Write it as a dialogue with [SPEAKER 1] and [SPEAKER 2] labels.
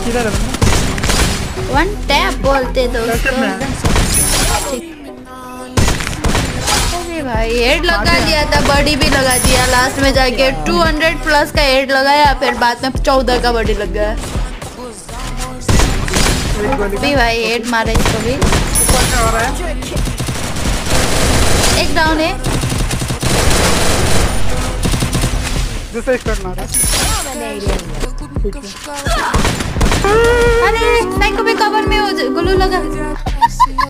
[SPEAKER 1] किधर है बंदा?
[SPEAKER 2] वन टैप बोलते दोस्तों। भाई हेड लगा दिया था, बॉडी भी लगा दिया लास्ट में जाके 200 प्लस का हेड लगाया, फिर बाद में 14 का बॉडी लग गया। भी भाई हेड मारे इसको भी। एक डाउन है। अरे साइको भी कवर में हो, ग्लू लगा।